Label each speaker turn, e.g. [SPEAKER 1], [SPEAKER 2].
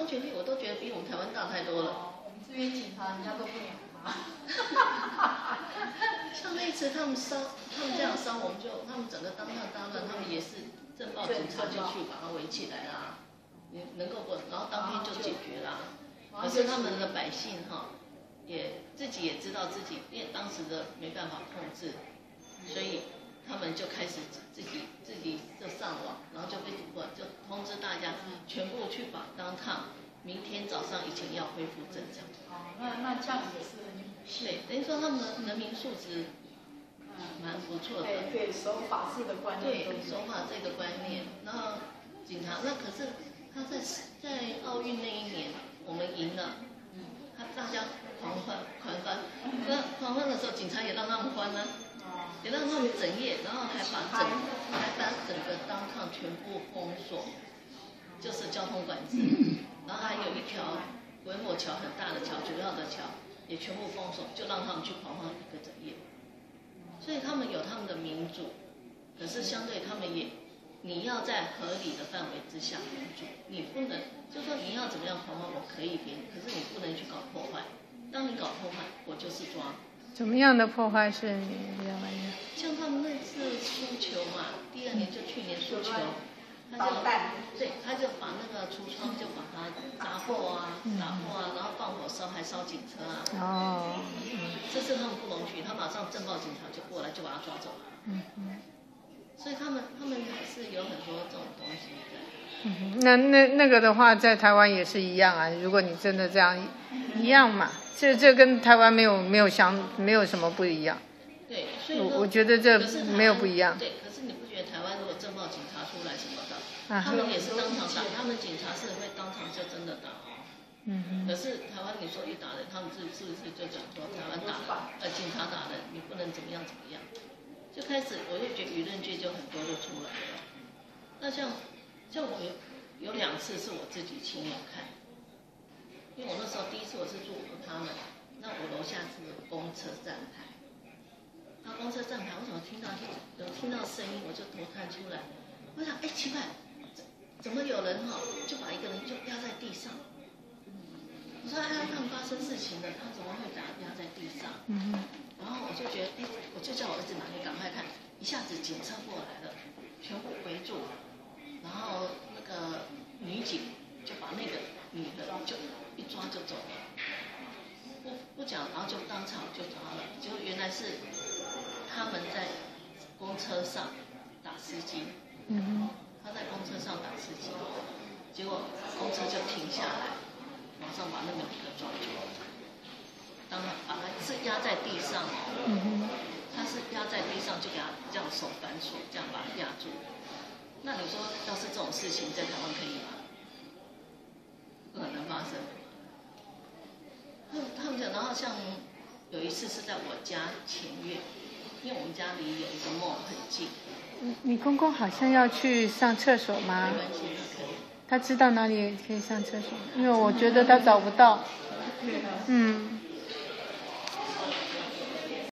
[SPEAKER 1] 公权力我都觉得比我们台湾大太多了。
[SPEAKER 2] 我们这边警察人家都不鸟他。
[SPEAKER 1] 像那一次他们这样烧，他们整个当场大乱，他们也是镇暴警察就去把他围起来啦，你能够不，然后当天就解决啦。可是他们的百姓自己也知道自己，因为当时的没办法控制，所以他们就开始自己就上网，然后就通知大家全部去把当趟明天早上以前要恢复正常。
[SPEAKER 2] 那这样子也是很有趣。
[SPEAKER 1] 对，等于说他们的人民素质蛮不错的。
[SPEAKER 2] 对，守法治的观念。
[SPEAKER 1] 对，守法这个观念，然后警察可是他在奥运那一年我们赢了，大家狂欢，那狂欢的时候警察也让他们欢呢。也让他们整夜，然后还把整个当趟全部封锁，就是交通管制，然后还有一条规模桥很大的桥，主要的桥也全部封锁，就让他们去狂欢一个整夜。所以他们有他们的民主，可是相对他们你要在合理的范围之下民主，你不能就说你要怎么样狂欢我可以给你，可是你不能去搞破坏。当你搞破坏，我就是抓。
[SPEAKER 3] 怎么样的破坏是你比较满意？
[SPEAKER 1] 像他们那次输球嘛，第2年就去年输球，他就把那个橱窗就把它打破啊，然后放火烧，还烧警车啊。这是他们不容许，他马上镇暴警察就过来就把他抓走了。所以他们还是有很多这种东西在。
[SPEAKER 3] 那个的话，在台湾也是一样啊。如果你真的这样一样嘛。这跟台湾没有什么不一样。
[SPEAKER 1] 对，所以
[SPEAKER 3] 我觉得这没有不一样。
[SPEAKER 1] 对，可是你不觉得台湾如果镇暴警察出来什么的，他们也是当场打，他们警察是会当场就真的打。可是台湾你说一打人，他们是不是就讲说台湾打人，警察打人，你不能怎么样，就开始我就觉得舆论界就很多就出来了。那像我有2次是我自己亲眼看。因为我那时候第一次我是住他们，那我楼下是公车站牌，那公车站牌我怎么听到声音，我就头探出来，我想奇怪，怎么有人就把一个人就压在地上？我说他们发生事情了，他怎么会压在地上？然后我就觉得我就叫我儿子拿，你赶快看，一下子警车过来了，全部围住，然后那个女警就把那个女的就一抓就走了，不讲，然后就当场就抓了。结果原来是他们在公车上打司机，他在公车上打司机，结果公车就停下来，马上把那个女的抓住，当然把他是压在地上他是压在地上就给他这样手反锁，这样把他压住。那你说要是这种事情在台湾可以吗？不可能发生。他们讲，然后像有一次是在我家前院，因为我们家离有一个mall很近。
[SPEAKER 3] 你公公好像要去上厕所吗？
[SPEAKER 1] 没关系，他可以。
[SPEAKER 3] 他知道哪里可以上厕所，因为我觉得他找不到。